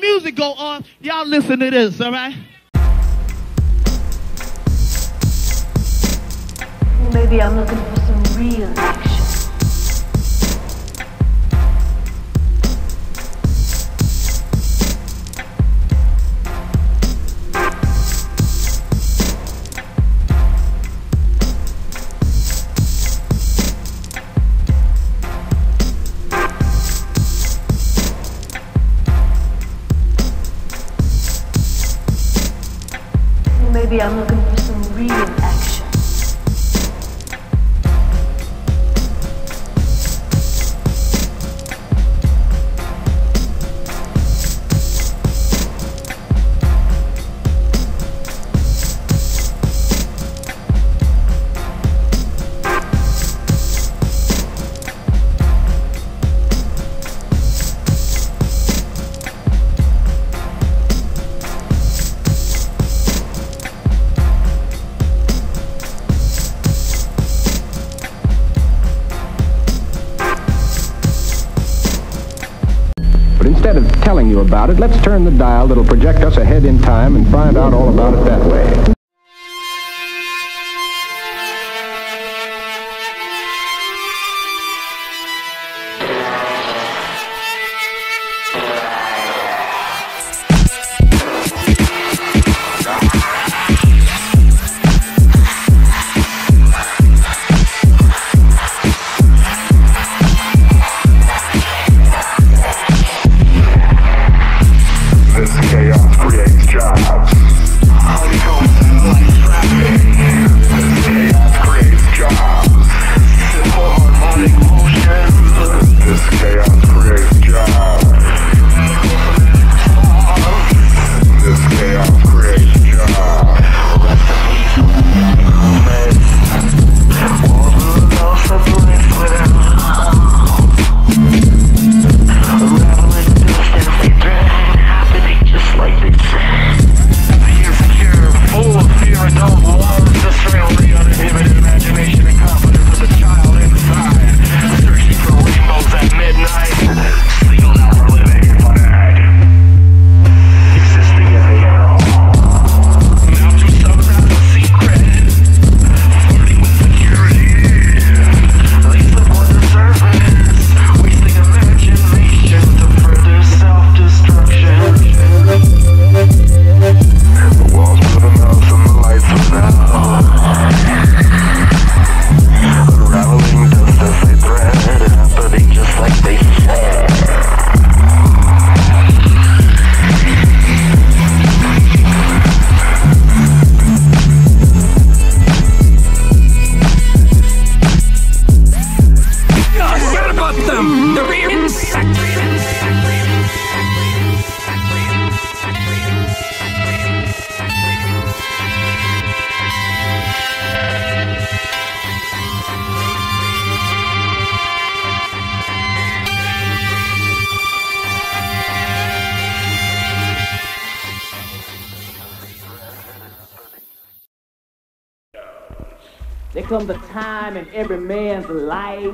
music go on, y'all listen to this, all right? Maybe I'm looking for some real action. Maybe I'm looking for some real action. Instead of telling you about it, let's turn the dial that'll project us ahead in time and find out all about it that way. There comes a time in every man's life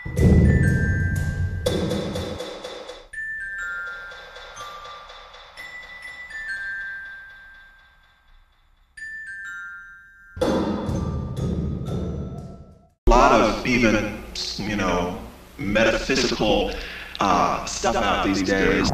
A lot of even, metaphysical stuff out these days.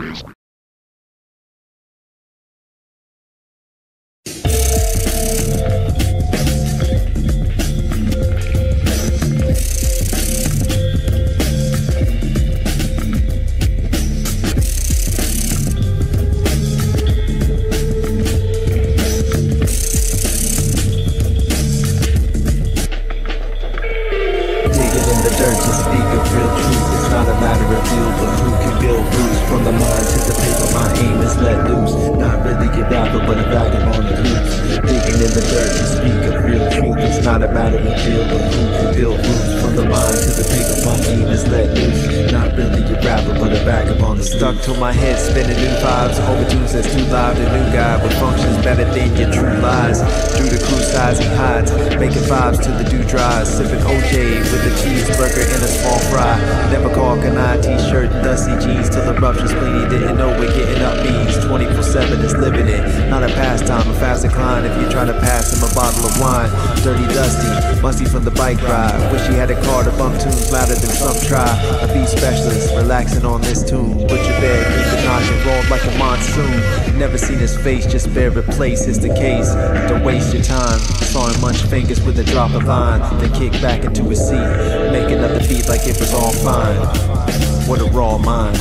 Stuck to my head, spinning new vibes. Overtunes that's too loud, a new guy with functions better than your true lies. Drew the crew size he hides, making vibes to the dewdries. Sipping OJ with a cheeseburger and a small fry. Never caught an eye, t-shirt and dusty jeans till the rupture's clean. He didn't know we're getting up beans. 24/7 is living it, not a pastime, a fast decline. If you try to pass him a bottle of wine, dirty dusty, musty from the bike ride. Wish he had a car to bump tunes louder than some try. A beat specialist, relaxing on this tune. Butcher bed, keep it knocking, rolled like a monsoon. Never seen his face, just bear replace is the case. Don't waste your time. Saw him munch fingers with a drop of line, then kick back into his seat, making up the beat like it was all fine. What a raw mind.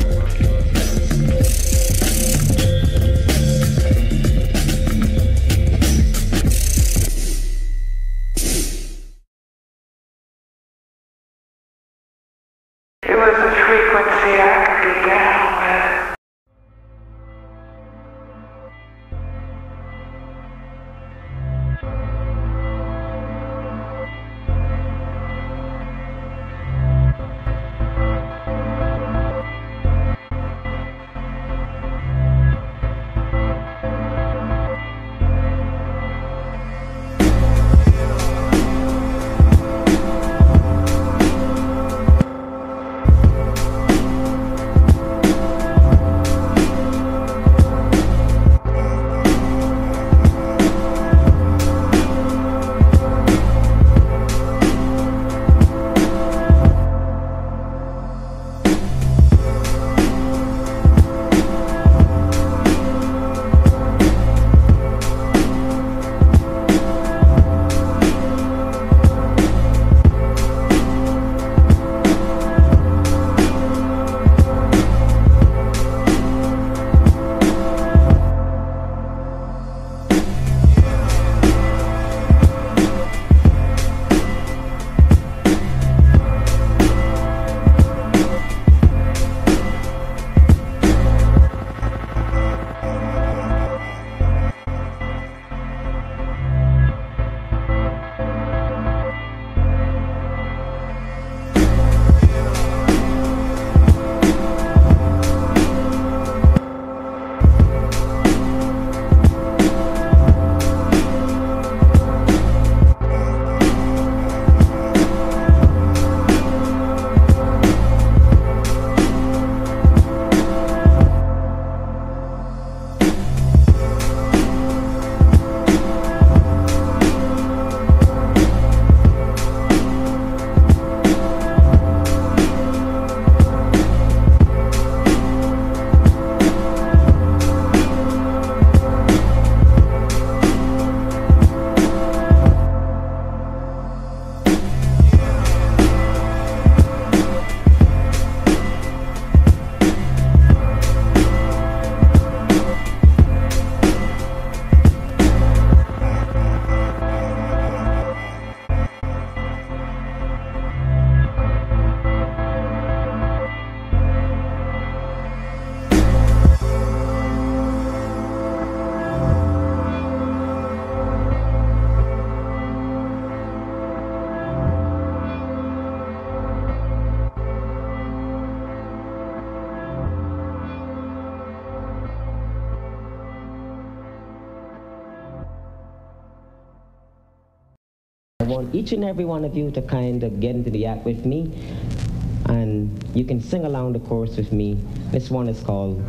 It was a frequency I could get down with. want each and every one of you to kind of get into the act with me, and you can sing along the chorus with me. This one is called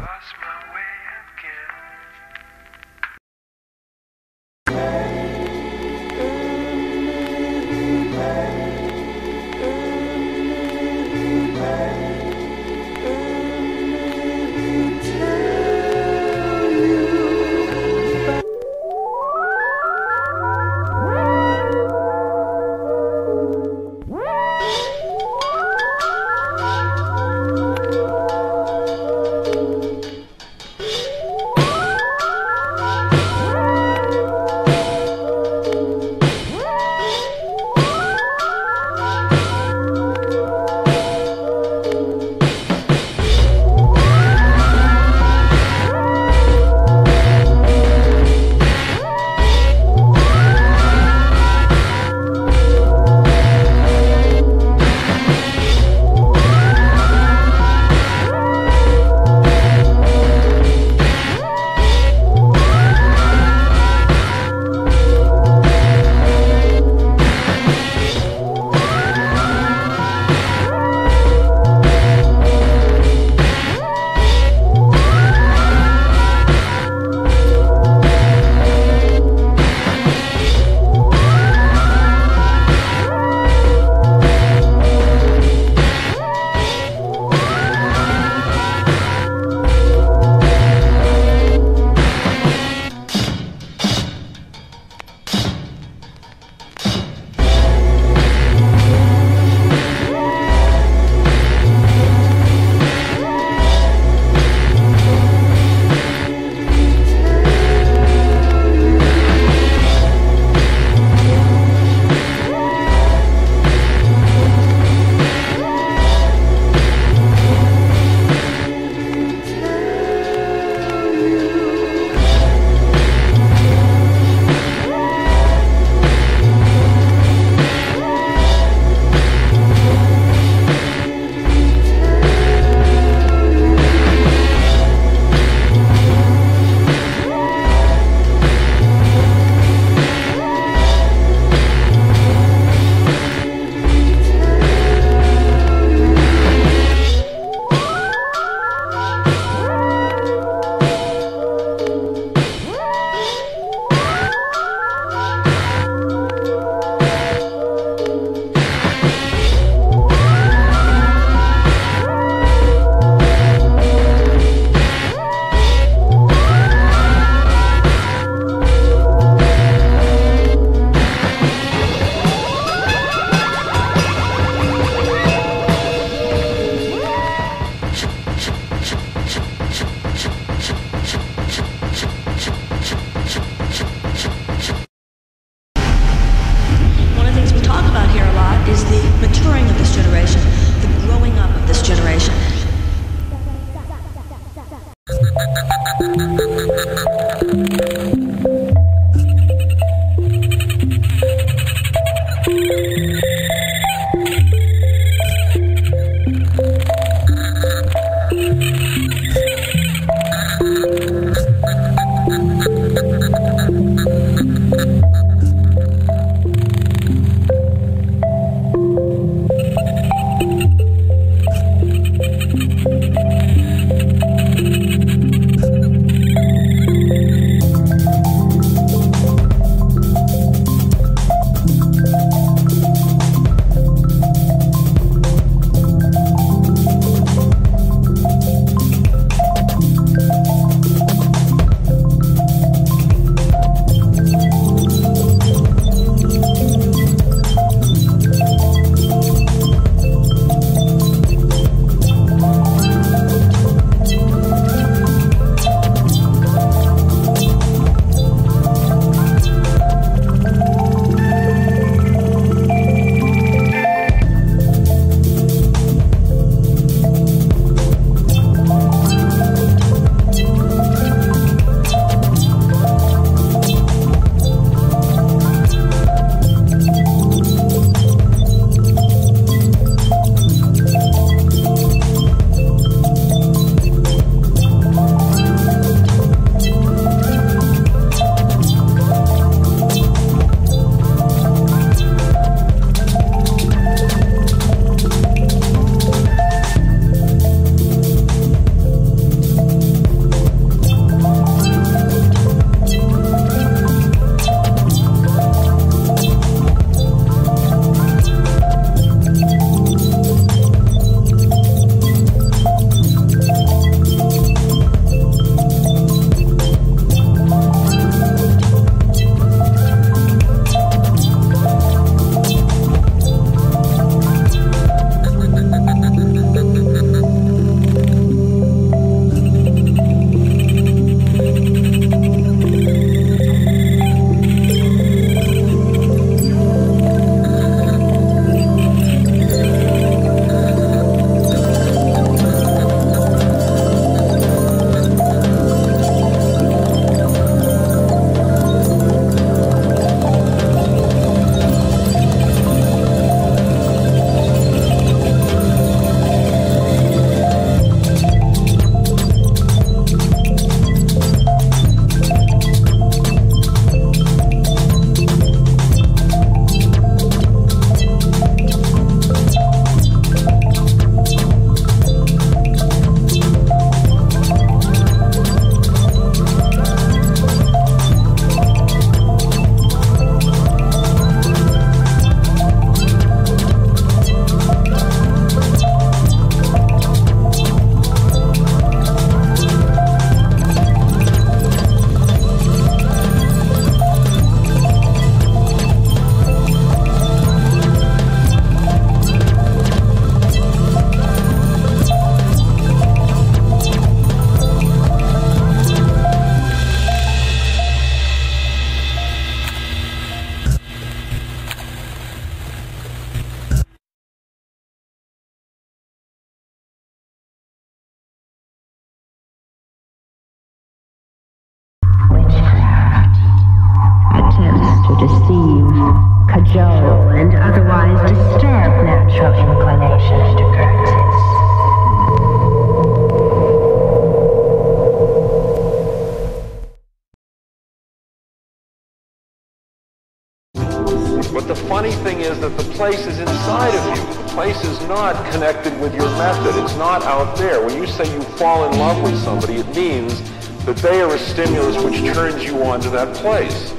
But the funny thing is that the place is inside of you. The place is not connected with your method. It's not out there. When you say you fall in love with somebody, it means that they are a stimulus which turns you on to that place.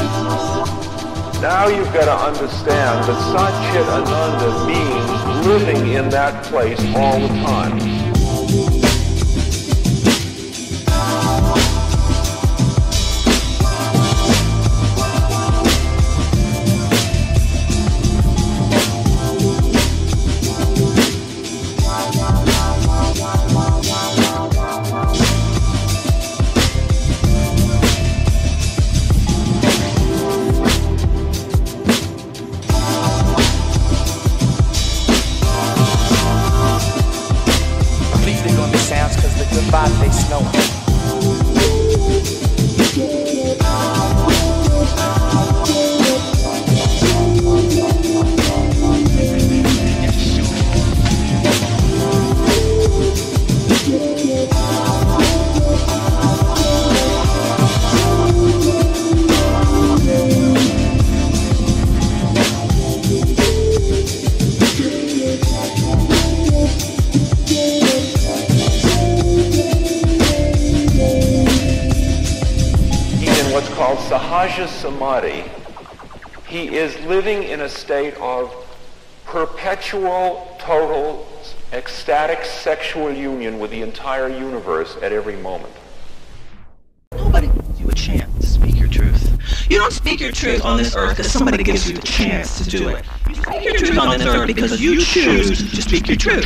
Now you've got to understand that Satchit Ananda means living in that place all the time. Samadhi, he is living in a state of perpetual, total, ecstatic sexual union with the entire universe at every moment. Nobody gives you a chance to speak your truth. You don't speak your truth on this earth because somebody gives you the chance to do it. You speak your truth on this earth because you choose to speak your truth.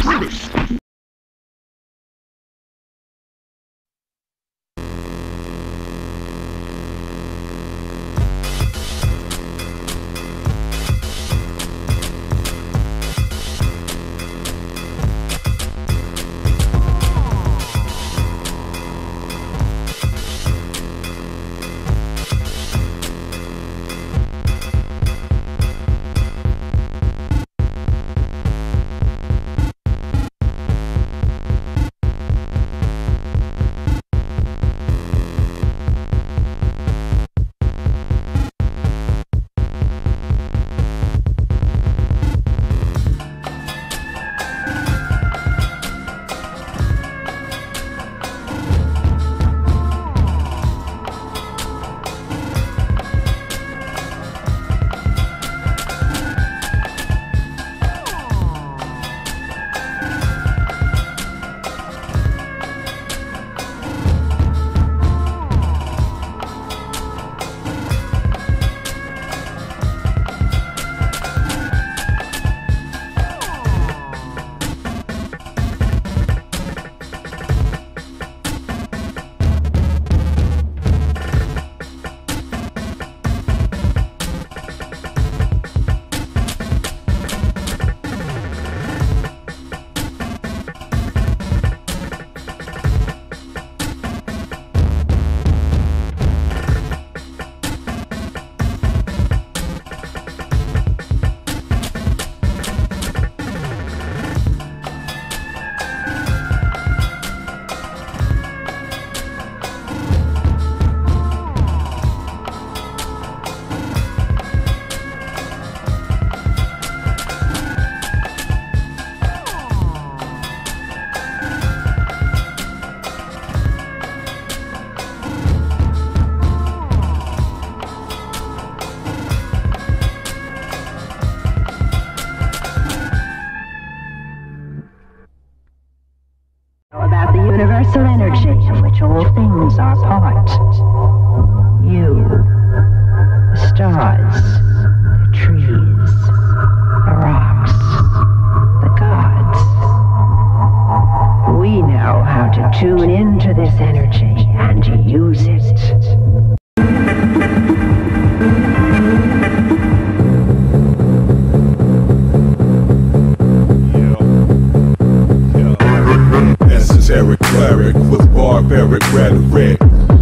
Universal energy of which all things are part. You, the stars, the trees, the rocks, the gods. We know how to tune into this energy and to use it. Esoteric cleric with barbaric rhetoric.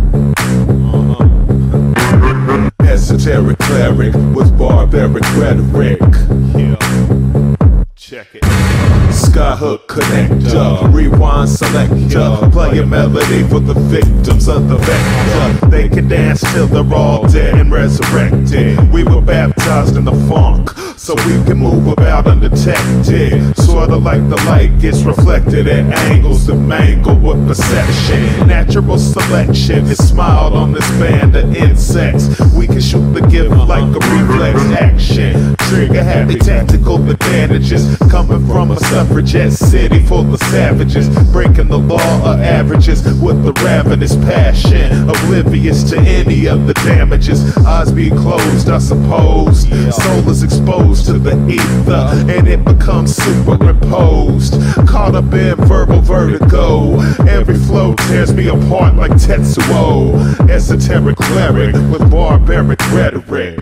Esoteric cleric with barbaric rhetoric. Check it. Skyhook connector, rewind selector, play a melody for the victims of the vector. They can dance till they're all dead and resurrected. We were baptized in the funk, so we can move about undetected. Sorta like the light gets reflected at angles that mangle with perception. Natural selection is smiled on this band of insects. We can shoot the gift like a reflex action. Trigger happy tactical advantages coming from a suffragette city full of savages, breaking the law of averages with the ravenous passion, oblivious to any of the damages. Eyes be closed, I suppose. Soul is exposed to the ether and it becomes superimposed. Caught up in verbal vertigo, every flow tears me apart like Tetsuo. Esoteric cleric with barbaric rhetoric.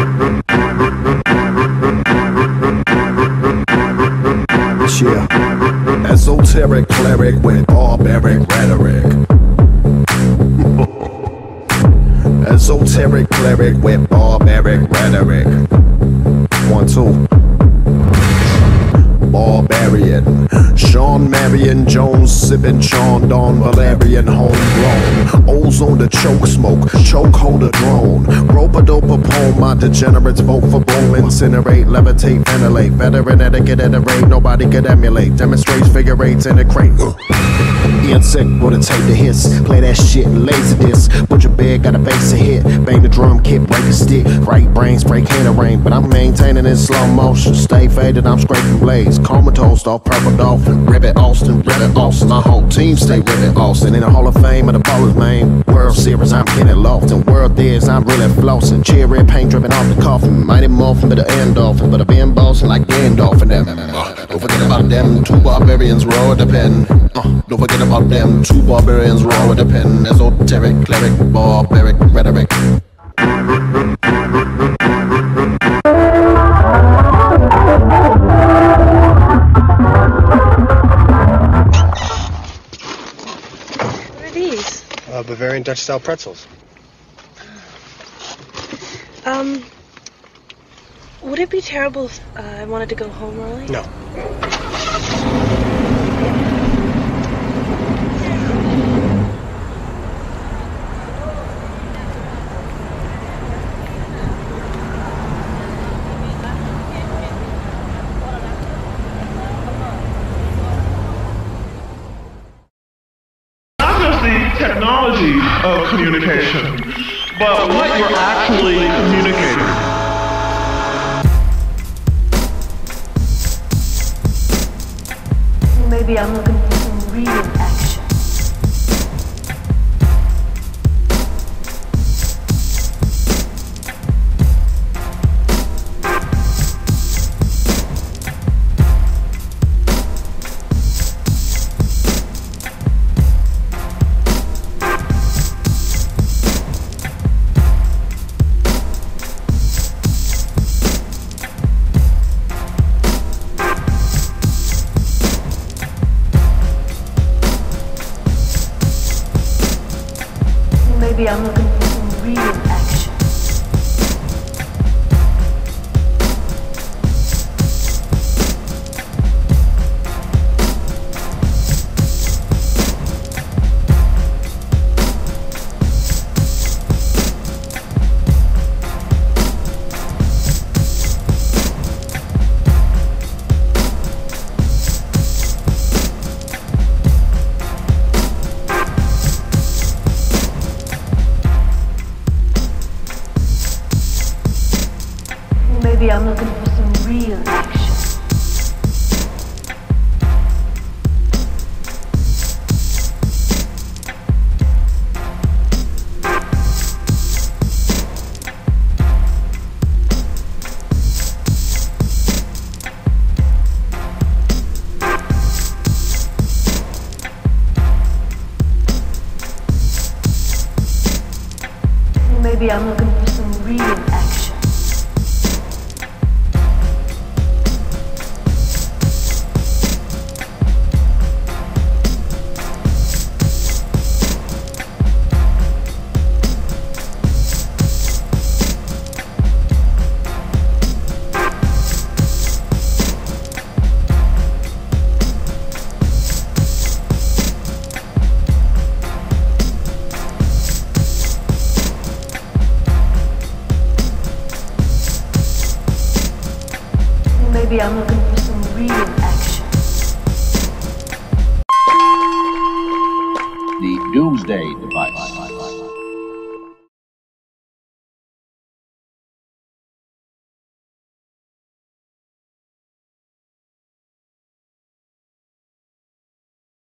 Yeah, esoteric cleric with barbaric rhetoric. Esoteric cleric with barbaric rhetoric. 1, 2. Barbarian, Sean Marion Jones, sipping Sean Dawn Valerian, homegrown. Ozone the choke smoke, chokehold a drone. Rope-a-dope poem, my degenerates vote for boom. Incinerate, levitate, ventilate. Veteran etiquette at a rate nobody could emulate. Demonstrates figure eights in a crate. Ian sick with a tape to hiss. Play that shit, laser disc. Butcher bed, got a bass to hit. Bang the drum kit, break a stick. Right brain, spray can of rain. But I'm maintaining in slow motion. Stay faded, I'm scraping blades. Comatose off Purple Dolphin. Ribbit Austin, Ribbit Austin. My whole team stay Ribbit Austin. In the Hall of Fame of the Ballers, man. World Series, I'm getting lost. And World Days, I'm really flossing. Cherry paint dripping off the coffin. Mighty Morphin, but the end dolphin. But I've been bossing like Gandalf and them. Don't forget about them. 2 barbarians roar the pen. Don't forget about them. 2 barbarians roar with the pen. Esoteric, cleric, barbaric rhetoric. Bavarian Dutch-style pretzels. Would it be terrible if I wanted to go home early? No. Technology of communication, but what you're actually communicating. Maybe I'm looking for some real action. Maybe I'm looking for some real action. Maybe I'm looking for some real action. Maybe I'm looking for some real action. maybe I'm looking for some real action. The Doomsday Device.